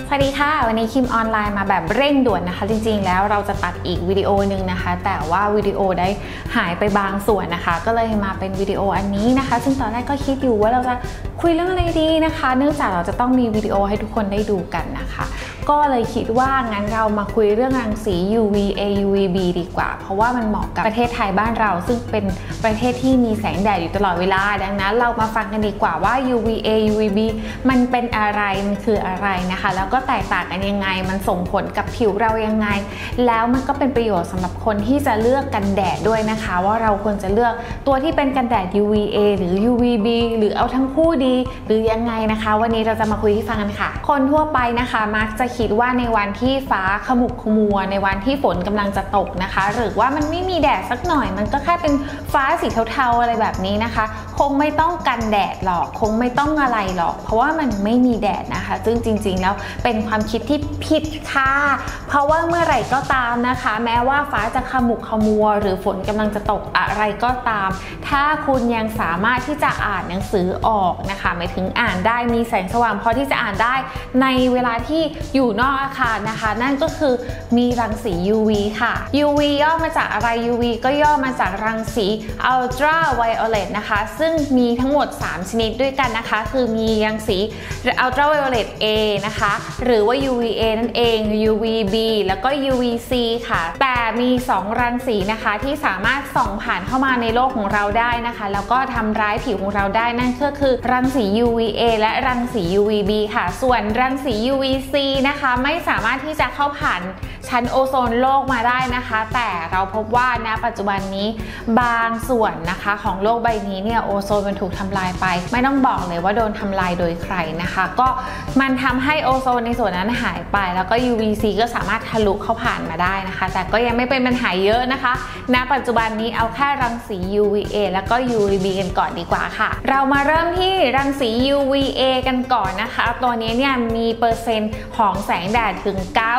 สวัสดีค่ะวันนี้คิมออนไลน์มาแบบเร่งด่วนนะคะจริงๆแล้วเราจะตัดอีกวิดีโอนึงนะคะแต่ว่าวิดีโอได้หายไปบางส่วนนะคะก็เลยมาเป็นวิดีโออันนี้นะคะซึ่งตอนแรกก็คิดอยู่ว่าเราจะคุยเรื่องอะไรดีนะคะเนื่องจากเราจะต้องมีวิดีโอให้ทุกคนได้ดูกันนะคะก็เลยคิดว่างั้นเรามาคุยเรื่องรังสี UVA UVB ดีกว่าเพราะว่ามันเหมาะกับประเทศไทยบ้านเราซึ่งเป็นประเทศที่มีแสงแดดอยู่ตลอดเวลาดังนั้นเรามาฟังกันดีกว่าว่า UVA UVB มันเป็นอะไรมันคืออะไรนะคะแล้วก็แตกต่างกันยังไงมันส่งผลกับผิวเรายังไงแล้วมันก็เป็นประโยชน์สำหรับคนที่จะเลือกกันแดดด้วยนะคะว่าเราควรจะเลือกตัวที่เป็นกันแดด UVA หรือ UVB หรือเอาทั้งคู่ดีหรือยังไงนะคะวันนี้เราจะมาคุยให้ฟังกันค่ะคนทั่วไปนะคะมักจะคิดว่าในวันที่ฟ้าขมุกขมัวในวันที่ฝนกำลังจะตกนะคะหรือว่ามันไม่มีแดดสักหน่อยมันก็แค่เป็นฟ้าสีเทาๆอะไรแบบนี้นะคะคงไม่ต้องกันแดดหรอกคงไม่ต้องอะไรหรอกเพราะว่ามันไม่มีแดดนะคะซึ่งจริงๆแล้วเป็นความคิดที่ผิดค่ะเพราะว่าเมื่อไหร่ก็ตามนะคะแม้ว่าฟ้าจะขมุกขมัวหรือฝนกำลังจะตกอะไรก็ตามถ้าคุณยังสามารถที่จะอ่านหนังสือออกนะคะหมายถึงอ่านได้มีแสงสว่างพอที่จะอ่านได้ในเวลาที่อยู่นอกอาคารนะคะนั่นก็คือมีรังสี UV ค่ะ UV ย่อมาจากอะไร UV ก็ย่อมาจากรังสี Ultra Violet นะคะซึ่งมีทั้งหมด3ชนิดด้วยกันนะคะคือมีรังสี Ultra Violet A นะคะหรือว่า UVA นั่นเอง UVB แล้วก็ UVC ค่ะแต่มี2รังสีนะคะที่สามารถส่องผ่านเข้ามาในโลกของเราได้นะคะแล้วก็ทำร้ายผิวของเราได้นั่นก็คือรังสี UVA และรังสี UVB ค่ะส่วนรังสี UVC นะคะไม่สามารถที่จะเข้าผ่านชั้นโอโซนโลกมาได้นะคะแต่เราพบว่าณปัจจุบันนี้บางส่วนนะคะของโลกใบนี้เนี่ยโอโซนมันถูกทำลายไปไม่ต้องบอกเลยว่าโดนทำลายโดยใครนะคะก็มันทำให้โอโซนในส่วนนั้นหายไปแล้วก็ UVC ก็สามารถทะลุเข้าผ่านมาได้นะคะแต่ก็ยังไม่เป็นปัญหาเยอะนะคะณปัจจุบันนี้เอาแค่รังสี UVA แล้วก็ UVB กันก่อนดีกว่าค่ะเรามาเริ่มที่รังสี UVA กันก่อนนะคะตัวนี้เนี่ยมีเปอร์เซ็นต์ของแสงแดดถึง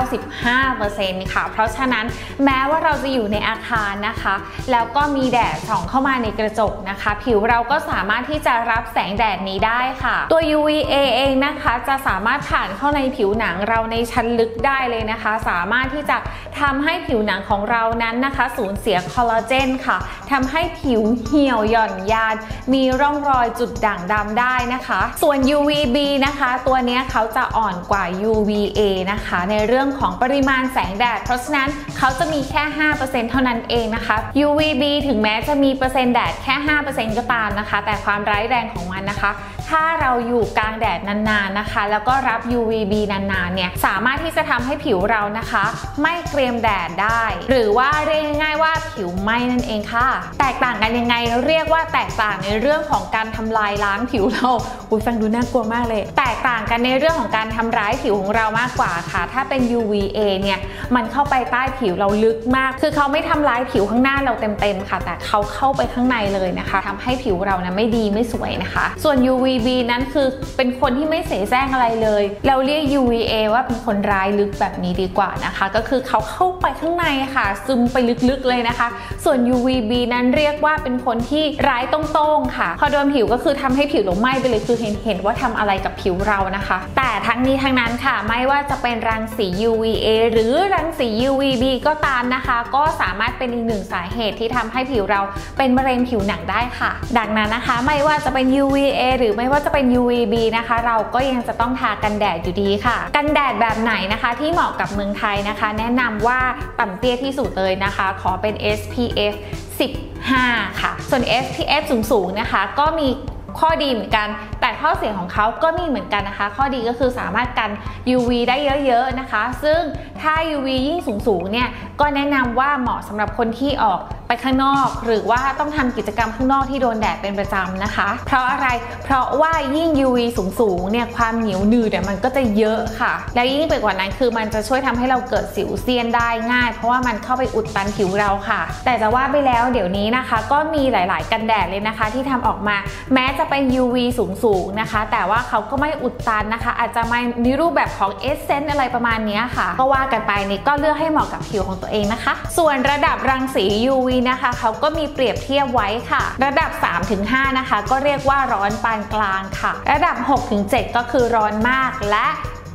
95% ค่ะเพราะฉะนั้นแม้ว่าเราจะอยู่ในอาคารนะคะแล้วก็มีแดดส่องเข้ามาในกระจกนะคะผิวเราก็สามารถที่จะรับแสงแดดนี้ได้ค่ะตัว UVA เองนะคะจะสามารถผ่านเข้าในผิวหนังเราในชั้นลึกได้เลยนะคะสามารถที่จะทำให้ผิวหนังของเรานั้นนะคะสูญเสียคอลลาเจนค่ะทำให้ผิวเหี่ยวหย่อนยานมีร่องรอยจุดด่างดำได้นะคะส่วน UVB นะคะตัวนี้เขาจะอ่อนกว่า UVA นะคะในเรื่องของปริมาณแสงแดดเพราะฉะนั้นเขาจะมีแค่ 5% เท่านั้นเองนะคะ UVB ถึงแม้จะมีเปอร์เซ็นต์แดดแค่ 5% ก็ตามนะคะแต่ความร้ายแรงของมันนะคะถ้าเราอยู่กลางแดดนานๆนะคะแล้วก็รับ UVB นานๆเนี่ยสามารถที่จะทำให้ผิวเรานะคะไม่เกรียมแดดได้หรือว่าเรียกง่ายๆว่าผิวไหม้นั่นเองค่ะแตกต่างกันยังไงเรียกว่าแตกต่างในเรื่องของการทำลายล้างผิวเราฟังดูน่ากลัวมากเลยแตกต่างกันในเรื่องของการทำร้ายผิวของเรามากกว่าค่ะถ้าเป็น UVA เนี่ยมันเข้าไปใต้ผิวเราลึกมากคือเขาไม่ทำร้ายผิวข้างหน้าเราเต็มๆค่ะแต่เขาเข้าไปข้างในเลยนะคะทำให้ผิวเรานะไม่ดีไม่สวยนะคะส่วน UVB นั้นคือเป็นคนที่ไม่เสแสร้งอะไรเลยเราเรียก UVA ว่าเป็นคนร้ายลึกแบบนี้ดีกว่านะคะก็คือเขาเข้าไปข้างในค่ะซึมไปลึกๆเลยนะคะส่วน UVB นั้นเรียกว่าเป็นคนที่ร้ายต้งๆค่ะพอโดนผิวก็คือทำให้ผิวเราไหม้ไปเลยคือเห็นว่าทำอะไรกับผิวเรานะคะแต่ทั้งนี้ทั้งนั้นค่ะไม่ว่าจะเป็นรังสี UVA หรือรังสี UVB ก็ตามนะคะก็สามารถเป็นอีกหนึ่งสาเหตุที่ทำให้ผิวเราเป็นมะเร็งผิวหนังได้ค่ะดังนั้นนะคะไม่ว่าจะเป็น UVA หรือไม่ว่าจะเป็น UVB นะคะเราก็ยังจะต้องทากันแดดอยู่ดีค่ะกันแดดแบบไหนนะคะที่เหมาะกับเมืองไทยนะคะแนะนำว่าต่ำเตี้ยที่สุดเลยนะคะขอเป็น SPF 15 ค่ะส่วน SPF สูงๆนะคะก็มีข้อดีเหมือนกันแต่ข้อเสียของเขาก็มีเหมือนกันนะคะข้อดีก็คือสามารถกัน UV ได้เยอะๆนะคะซึ่งถ้า UV ยิ่งสูงๆเนี่ยก็แนะนำว่าเหมาะสำหรับคนที่ออกไปข้างนอกหรือว่าต้องทำกิจกรรมข้างนอกที่โดนแดดเป็นประจำนะคะเพราะอะไรเพราะว่ายิ่ง UV สูงๆเนี่ยความเหนียวหนืดมันก็จะเยอะค่ะและยิ่งไปกว่านั้นคือมันจะช่วยทำให้เราเกิดสิวเซียนได้ง่ายเพราะว่ามันเข้าไปอุดตันผิวเราค่ะแต่จะว่าไปแล้วเดี๋ยวนี้นะคะก็มีหลายๆกันแดดเลยนะคะที่ทำออกมาแม้จะเป็น UV สูงๆนะคะแต่ว่าเขาก็ไม่อุดตันนะคะอาจจะมีรูปแบบของเอสเซนต์อะไรประมาณนี้ค่ะก็ว่ากันไปนี่ก็เลือกให้เหมาะกับผิวของตัวเองนะคะส่วนระดับรังสี UV นะคะเขาก็มีเปรียบเทียบไว้ค่ะระดับ 3-5 นะคะก็เรียกว่าร้อนปานกลางค่ะระดับ 6-7 ก็คือร้อนมากและ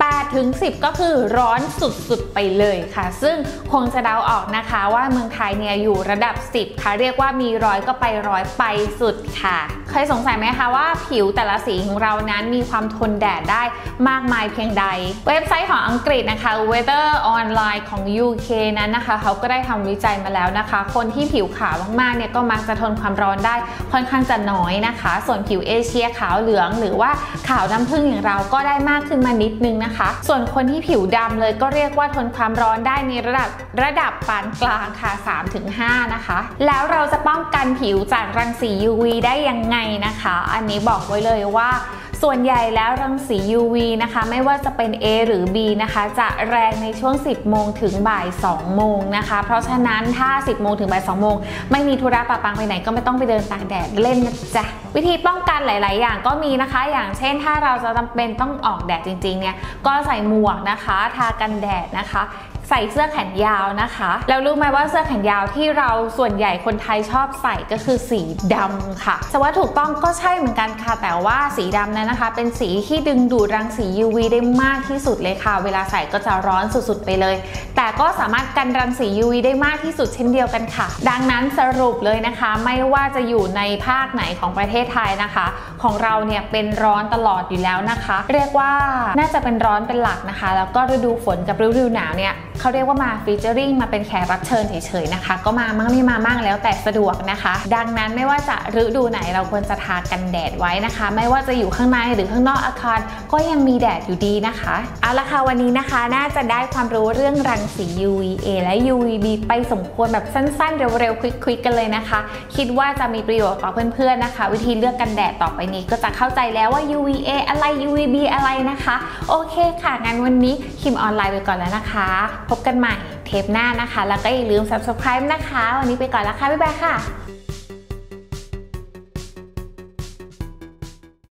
8 ถึง 10ก็คือร้อนสุดๆไปเลยค่ะซึ่งคงจะเดาออกนะคะว่าเมืองไทยเนี่ยอยู่ระดับ10ค่ะเรียกว่ามีร้อยก็ไปร้อยไปสุดค่ะเคยสงสัยไหมคะว่าผิวแต่ละสีของเรานั้นมีความทนแดดได้มากมายเพียงใดเว็บไซต์ของอังกฤษนะคะ Weather Online ของ UK นั้นนะคะเขาก็ได้ทำวิจัยมาแล้วนะคะคนที่ผิวขาวมากๆเนี่ยก็มักจะทนความร้อนได้ค่อนข้างจะน้อยนะคะส่วนผิวเอเชียขาวเหลืองหรือว่าขาวน้ำผึ้งอย่างเราก็ได้มากขึ้นมานิดนึงนะคะส่วนคนที่ผิวดำเลยก็เรียกว่าทนความร้อนได้ในระดับปานกลางค่ะ 3-5 นะคะแล้วเราจะป้องกันผิวจากรังสี UV ได้ยังไงนะคะอันนี้บอกไว้เลยว่าส่วนใหญ่แล้วรังสี UV นะคะไม่ว่าจะเป็น A หรือ B นะคะจะแรงในช่วง 10 โมงถึงบ่าย 2 โมงนะคะเพราะฉะนั้นถ้า 10 โมงถึงบ่าย 2 โมงไม่มีธุระปะปังไปไหนก็ไม่ต้องไปเดินตากแดดเล่นนะจ๊ะวิธีป้องกันหลายๆอย่างก็มีนะคะอย่างเช่นถ้าเราจะจำเป็นต้องออกแดดจริงๆเนี่ยก็ใส่หมวกนะคะทากันแดดนะคะใส่เสื้อแขนยาวนะคะแล้วรู้ไหมว่าเสื้อแขนยาวที่เราส่วนใหญ่คนไทยชอบใส่ก็คือสีดำค่ะแต่ว่าถูกต้องก็ใช่เหมือนกันค่ะแต่ว่าสีดำนั้นนะคะเป็นสีที่ดึงดูดรังสี UV ได้มากที่สุดเลยค่ะเวลาใส่ก็จะร้อนสุดๆไปเลยแต่ก็สามารถกันรังสี UV ได้มากที่สุดเช่นเดียวกันค่ะดังนั้นสรุปเลยนะคะไม่ว่าจะอยู่ในภาคไหนของประเทศไทยนะคะของเราเนี่ยเป็นร้อนตลอดอยู่แล้วนะคะเรียกว่าน่าจะเป็นร้อนเป็นหลักนะคะแล้วก็ฤดูฝนกับฤดูหนาวเนี่ยเขาเรียกว่ามาฟีเจอริงมาเป็นแขกรับเชิญเฉยๆนะคะก็มามั่งไม่มามั่งแล้วแต่สะดวกนะคะดังนั้นไม่ว่าจะฤดูไหนเราควรจะทากันแดดไว้นะคะไม่ว่าจะอยู่ข้างในหรือข้างนอกอาคารก็ยังมีแดดอยู่ดีนะคะเอาละค่ะวันนี้นะคะน่าจะได้ความรู้เรื่องรังสี UVA และ UVB ไปสมควรแบบสั้นๆเร็วๆควิกๆกันเลยนะคะคิดว่าจะมีประโยชน์ต่อเพื่อนๆนะคะวิธีเลือกกันแดดต่อไปนี้ก็จะเข้าใจแล้วว่า UVA อะไร UVB อะไรนะคะโอเคค่ะงั้นวันนี้คิมออนไลน์ไปก่อนแล้วนะคะพบกันใหม่เทปหน้านะคะแล้วก็อย่าลืม subscribe นะคะวันนี้ไปก่อนแล้วค่ะบ๊ายบายค่ะ